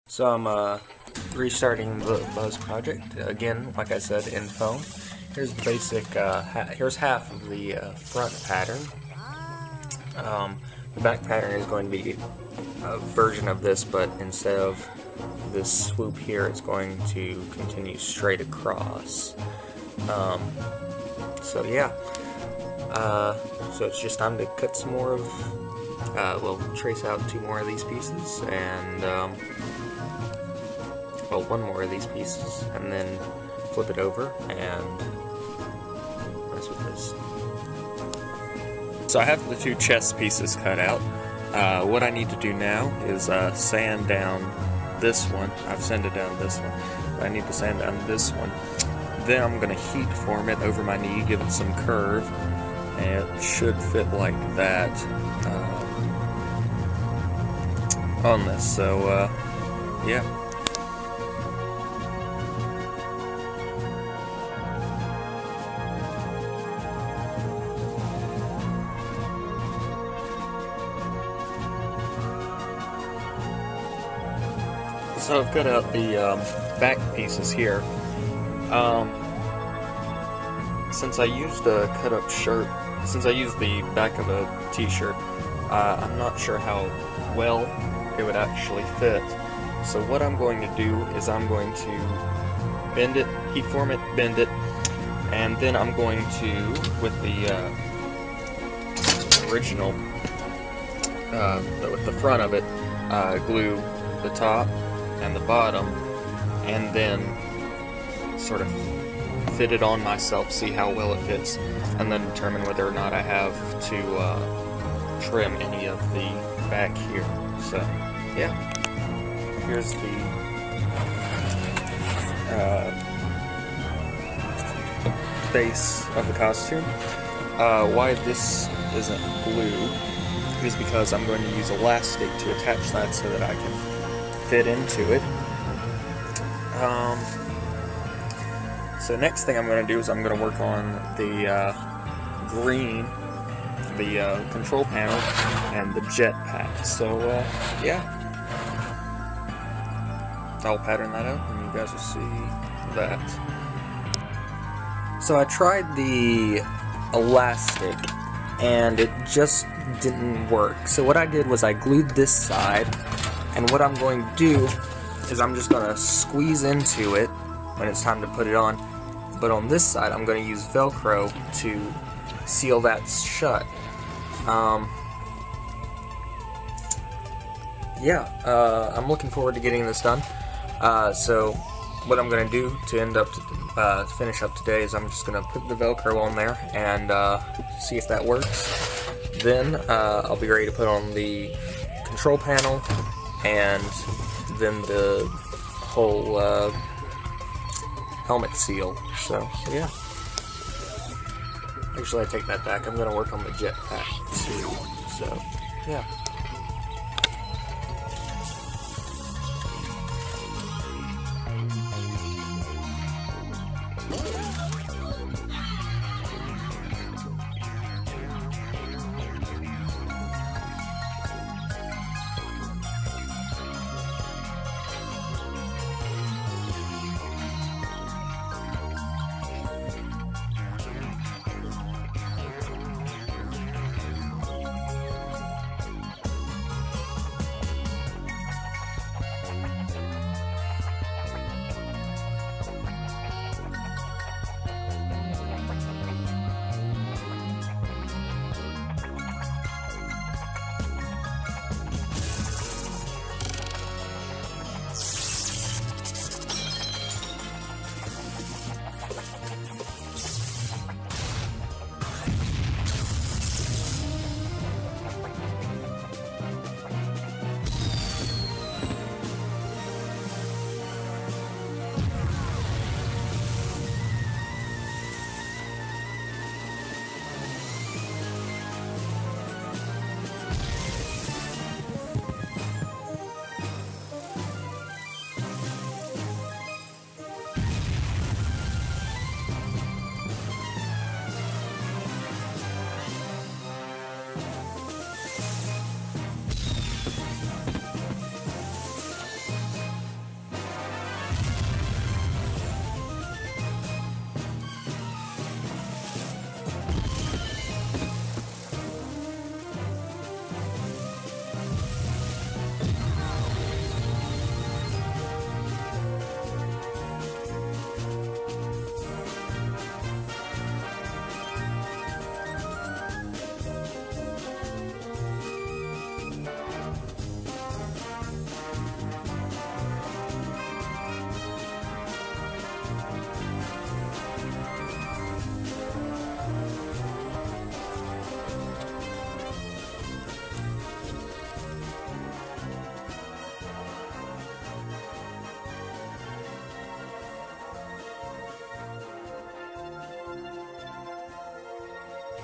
So I'm restarting the Buzz project again, like I said, in foam. Here's the basic. Here's half of the front pattern. The back pattern is going to be a version of this, but instead of this swoop here, it's going to continue straight across. So yeah. So it's just time to cut some more of. We'll trace out 2 more of these pieces and. Well, 1 more of these pieces, and then flip it over and mess with this. So I have the 2 chest pieces cut out. What I need to do now is sand down this one. I've sanded down this one. But I need to sand down this one. Then I'm going to heat form it over my knee, give it some curve, and it should fit like that on this. So, yeah. So I've cut out the back pieces here. Since I used a cut-up shirt, since I used the back of a t-shirt, I'm not sure how well it would actually fit. So what I'm going to do is I'm going to bend it, heat form it, bend it, and then I'm going to, with the original, with the front of it, glue the top and the bottom, and then sort of fit it on myself, see how well it fits, and then determine whether or not I have to trim any of the back here. So yeah, here's the base of the costume. Why this isn't blue is because I'm going to use elastic to attach that so that I can fit into it. So next thing I'm going to do is I'm going to work on the green, the control panel, and the jetpack. So yeah, I'll pattern that out and you guys will see that. So I tried the elastic and it just didn't work. So what I did was I glued this side, and what I'm going to do is I'm just going to squeeze into it when it's time to put it on. But on this side, I'm going to use Velcro to seal that shut. Yeah, I'm looking forward to getting this done. So what I'm going to do to finish up today is I'm just going to put the Velcro on there and see if that works. Then I'll be ready to put on the control panel and then the whole helmet seal. So yeah. Actually, I take that back. I'm going to work on the jetpack too. So yeah.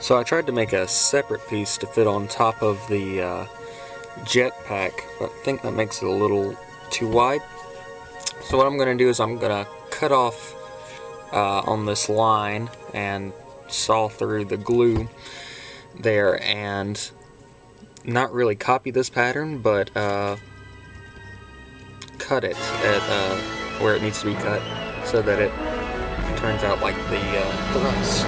So I tried to make a separate piece to fit on top of the jetpack, but I think that makes it a little too wide. So what I'm going to do is I'm going to cut off on this line and saw through the glue there, and not really copy this pattern, but cut it at where it needs to be cut so that it turns out like the thrust.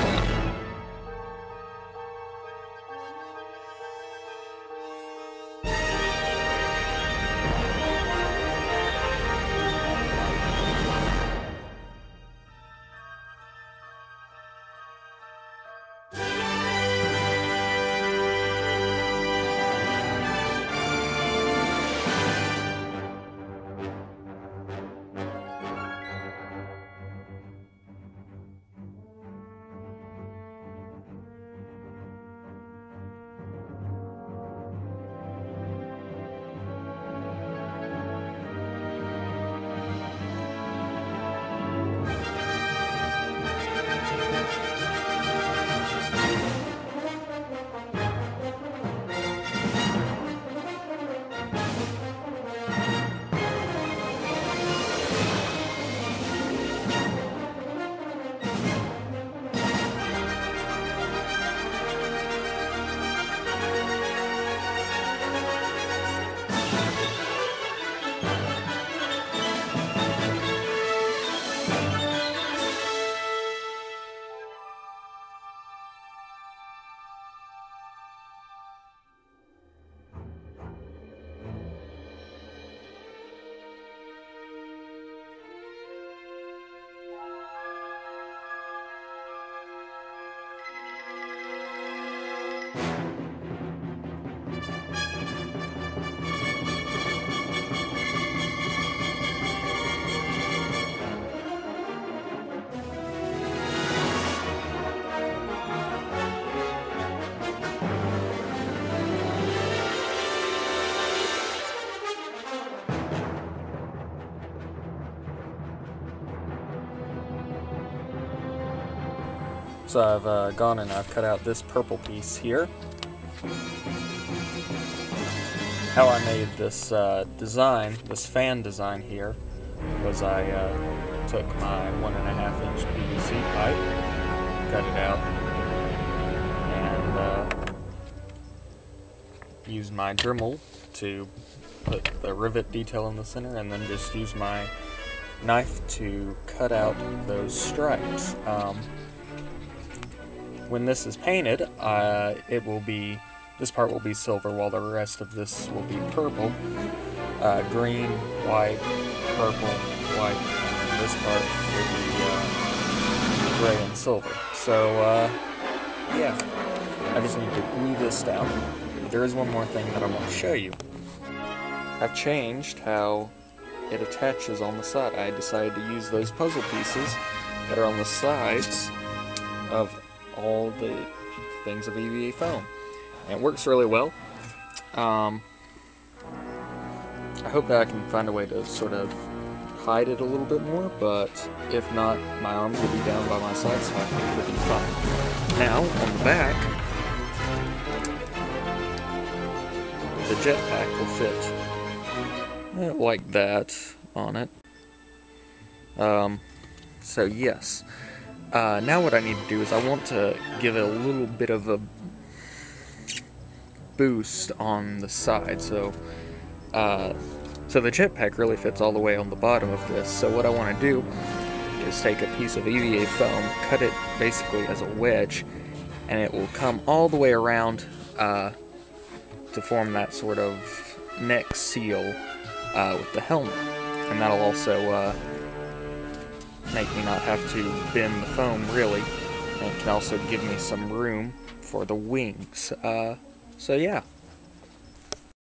So I've gone and I've cut out this purple piece here. How I made this design, this fan design here, was I took my 1.5-inch PVC pipe, cut it out, and used my Dremel to put the rivet detail in the center, and then just used my knife to cut out those stripes. When this is painted, this part will be silver, while the rest of this will be purple, green, white, purple, white, and this part will be gray and silver. So, yeah, I just need to glue this down. But there is one more thing that I want to show you. I've changed how it attaches on the side. I decided to use those puzzle pieces that are on the sides of all the things of EVA foam. And it works really well. I hope that I can find a way to sort of hide it a little bit more, but if not, my arms will be down by my side, so I think it'll be fine. Now, on the back, the jetpack will fit like that on it. So yes. Now what I need to do is I want to give it a little bit of a boost on the side, so the jetpack really fits all the way on the bottom of this. So what I want to do is take a piece of EVA foam, cut it basically as a wedge, and it will come all the way around to form that sort of neck seal with the helmet, and that'll also make me not have to bend the foam really, and it can also give me some room for the wings. So yeah.